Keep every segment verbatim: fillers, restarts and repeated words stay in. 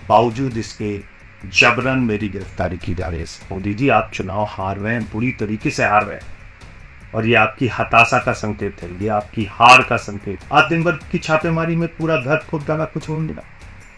बावजूद इसके जबरन मेरी गिरफ्तारी की जा रही है। मोदी जी, आप चुनाव हार रहे हैं, पूरी तरीके से हार रहे हैं, और ये आपकी हताशा का संकेत है, ये आपकी हार का संकेत। आज दिन भर की छापेमारी में पूरा घर फूक डाला, कुछ हो नहीं रहा,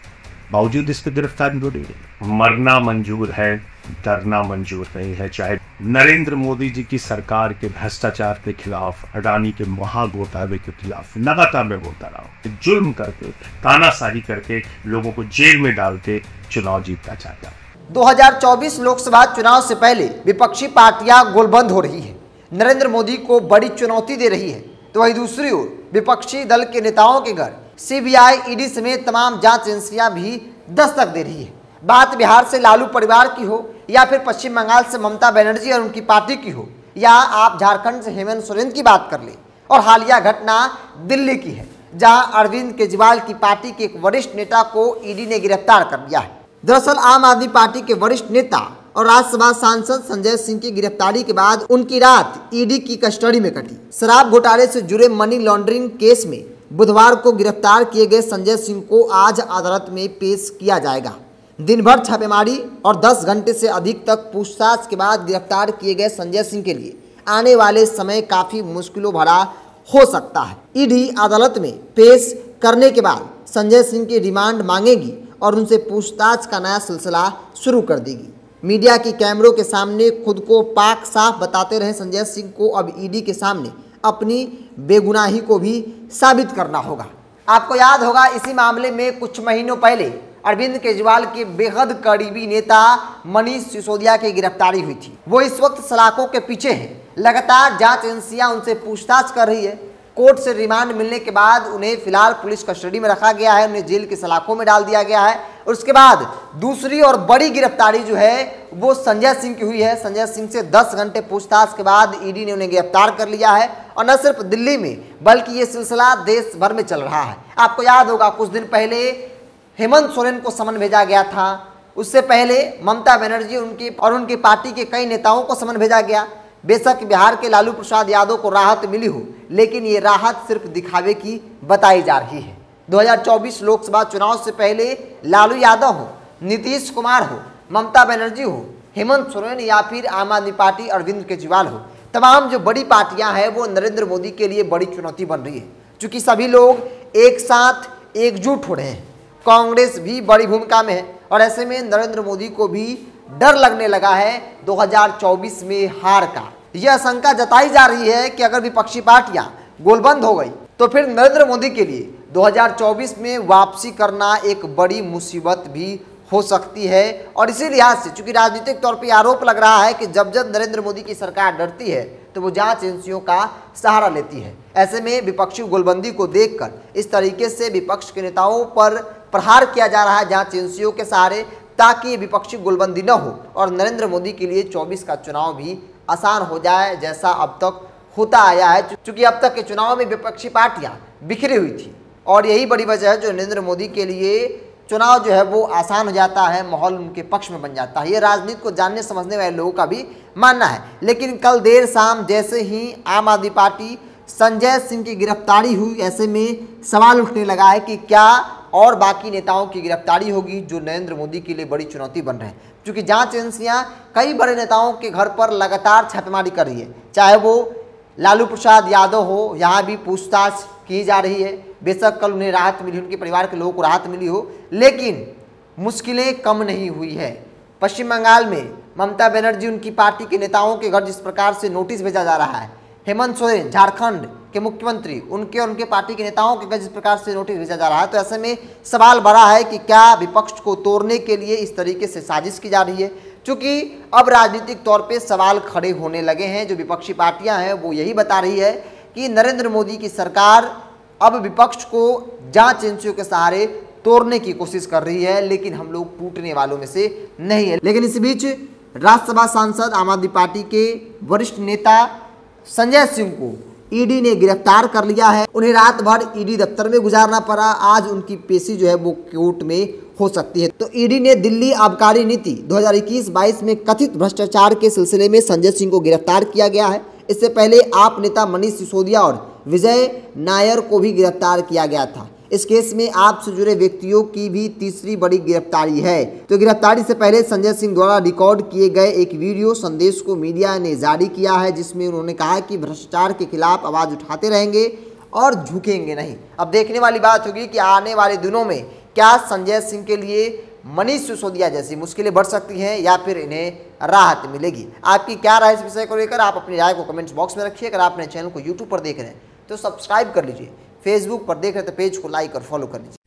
बावजूद इस पर गिरफ्तारी हो रही है। मरना मंजूर है, डरना मंजूर नहीं है। चाहे नरेंद्र मोदी जी की सरकार के भ्रष्टाचार के खिलाफ, अडानी के महाघोटाले के खिलाफ लगातार मैं बोलता रहा हूँ, जुल्म करके, तानाशाही करके लोगों को जेल में डाल के चुनाव जीतना चाहता है। दो हज़ार चौबीस लोकसभा चुनाव से पहले विपक्षी पार्टियां गोलबंद हो रही है, नरेंद्र मोदी को बड़ी चुनौती दे रही है, तो वहीं दूसरी ओर विपक्षी दल के नेताओं के घर सीबीआई, ईडी समेत तमाम जांच एजेंसियां भी दस्तक दे रही है। बात बिहार से लालू परिवार की हो या फिर पश्चिम बंगाल से ममता बनर्जी और उनकी पार्टी की हो, या आप झारखंड से हेमंत सोरेन की बात कर ले, और हालिया घटना दिल्ली की है, जहां अरविंद केजरीवाल की पार्टी के एक वरिष्ठ नेता को ईडी ने गिरफ्तार कर लिया है। दरअसल आम आदमी पार्टी के वरिष्ठ नेता और राज्यसभा सांसद संजय सिंह की गिरफ्तारी के बाद उनकी रात ईडी की कस्टडी में कटी। शराब घोटाले से जुड़े मनी लॉन्ड्रिंग केस में बुधवार को गिरफ्तार किए गए संजय सिंह को आज अदालत में पेश किया जाएगा। दिन भर छापेमारी और दस घंटे से अधिक तक पूछताछ के बाद गिरफ्तार किए गए संजय सिंह के लिए आने वाले समय काफी मुश्किलों भरा हो सकता है। ईडी अदालत में पेश करने के बाद संजय सिंह की रिमांड मांगेगी और उनसे पूछताछ का नया सिलसिला शुरू कर देगी। मीडिया की कैमरों के सामने खुद को पाक साफ बताते रहे संजय सिंह को अब ईडी के सामने अपनी बेगुनाही को भी साबित करना होगा। आपको याद होगा, इसी मामले में कुछ महीनों पहले अरविंद केजरीवाल के बेहद करीबी नेता मनीष सिसोदिया की गिरफ्तारी हुई थी। वो इस वक्त सलाखों के पीछे हैं। लगातार जांच एजेंसियां उनसे पूछताछ कर रही है। कोर्ट से रिमांड मिलने के बाद उन्हें फिलहाल पुलिस कस्टडी में रखा गया है, उन्हें जेल की सलाखों में डाल दिया गया है। और उसके बाद दूसरी और बड़ी गिरफ्तारी जो है वो संजय सिंह की हुई है। संजय सिंह से दस घंटे पूछताछ के बाद ईडी ने उन्हें गिरफ्तार कर लिया है, और न सिर्फ दिल्ली में बल्कि ये सिलसिला देश भर में चल रहा है। आपको याद होगा, कुछ दिन पहले हेमंत सोरेन को समन भेजा गया था, उससे पहले ममता बनर्जी उनकी और उनकी पार्टी के कई नेताओं को समन भेजा गया। बेशक बिहार के लालू प्रसाद यादव को राहत मिली हो, लेकिन ये राहत सिर्फ दिखावे की बताई जा रही है। दो हज़ार चौबीस लोकसभा चुनाव से पहले लालू यादव हो, नीतीश कुमार हो, ममता बनर्जी हो, हेमंत सोरेन या फिर आम आदमी पार्टी अरविंद केजरीवाल हो, तमाम जो बड़ी पार्टियां हैं वो नरेंद्र मोदी के लिए बड़ी चुनौती बन रही है, क्योंकि सभी लोग एक साथ एकजुट हो रहे हैं। कांग्रेस भी बड़ी भूमिका में है, और ऐसे में नरेंद्र मोदी को भी डर लगने लगा है दो हज़ार चौबीस में हार का। यह आशंका जताई जा रही है कि अगर विपक्षी पार्टियां गोलबंद हो गई तो फिर नरेंद्र मोदी के लिए दो हज़ार चौबीस में वापसी करना एक बड़ी मुसीबत भी हो सकती है। और इसी लिहाज से चूंकि राजनीतिक तौर पर आरोप लग रहा है कि जब जब नरेंद्र मोदी की सरकार डरती है तो वो जांच एजेंसियों का सहारा लेती है। ऐसे में विपक्षी गोलबंदी को देखकर इस तरीके से विपक्ष के नेताओं पर प्रहार किया जा रहा है जांच एजेंसियों के सहारे, ताकि विपक्षी गोलबंदी न हो और नरेंद्र मोदी के लिए चौबीस का चुनाव भी आसान हो जाए, जैसा अब तक होता आया है। क्योंकि अब तक के चुनाव में विपक्षी पार्टियां बिखरी हुई थी, और यही बड़ी वजह है जो नरेंद्र मोदी के लिए चुनाव जो है वो आसान हो जाता है, माहौल उनके पक्ष में बन जाता है। ये राजनीति को जानने समझने वाले लोगों का भी मानना है। लेकिन कल देर शाम जैसे ही आम आदमी पार्टी संजय सिंह की गिरफ्तारी हुई, ऐसे में सवाल उठने लगा है कि क्या और बाकी नेताओं की गिरफ्तारी होगी जो नरेंद्र मोदी के लिए बड़ी चुनौती बन रहे हैं। क्योंकि जांच एजेंसियां कई बड़े नेताओं के घर पर लगातार छापेमारी कर रही है, चाहे वो लालू प्रसाद यादव हो, यहाँ भी पूछताछ की जा रही है। बेशक कल उन्हें राहत मिली, उनके परिवार के लोगों को राहत मिली हो, लेकिन मुश्किलें कम नहीं हुई है। पश्चिम बंगाल में ममता बनर्जी, उनकी पार्टी के नेताओं के घर जिस प्रकार से नोटिस भेजा जा रहा है, हेमंत सोरेन झारखंड के मुख्यमंत्री, उनके और उनके पार्टी के नेताओं के घर जिस प्रकार से नोटिस भेजा जा रहा है, तो ऐसे में सवाल बड़ा है कि क्या विपक्ष को तोड़ने के लिए इस तरीके से साजिश की जा रही है। क्योंकि अब राजनीतिक तौर पे सवाल खड़े होने लगे हैं। जो विपक्षी पार्टियां हैं वो यही बता रही है कि नरेंद्र मोदी की सरकार अब विपक्ष को जांच एजेंसियों के सहारे तोड़ने की कोशिश कर रही है, लेकिन हम लोग टूटने वालों में से नहीं है। लेकिन इस बीच राज्यसभा सांसद आम आदमी पार्टी के वरिष्ठ नेता संजय सिंह को ईडी ने गिरफ्तार कर लिया है। उन्हें रात भर ईडी दफ्तर में गुजारना पड़ा। आज उनकी पेशी जो है वो कोर्ट में हो सकती है। तो ईडी ने दिल्ली आबकारी नीति दो हज़ार इक्कीस बाईस में कथित भ्रष्टाचार के सिलसिले में संजय सिंह को गिरफ्तार किया गया है। इससे पहले आप नेता मनीष सिसोदिया और विजय नायर को भी गिरफ्तार किया गया था। इस केस में आपसे जुड़े व्यक्तियों की भी तीसरी बड़ी गिरफ्तारी है। तो गिरफ्तारी से पहले संजय सिंह द्वारा रिकॉर्ड किए गए एक वीडियो संदेश को मीडिया ने जारी किया है, जिसमें उन्होंने कहा कि भ्रष्टाचार के खिलाफ आवाज उठाते रहेंगे और झुकेंगे नहीं। अब देखने वाली बात होगी कि आने वाले दिनों में क्या संजय सिंह के लिए मनीष सिसोदिया जैसी मुश्किलें बढ़ सकती हैं या फिर इन्हें राहत मिलेगी। आपकी क्या राय इस विषय को लेकर, आप अपनी राय को कमेंट्स बॉक्स में रखिए। अगर आपने चैनल को यूट्यूब पर देख रहे हैं तो सब्सक्राइब कर लीजिए, फेसबुक पर देख रहे हैं तो पेज को लाइक और फॉलो कर लीजिए।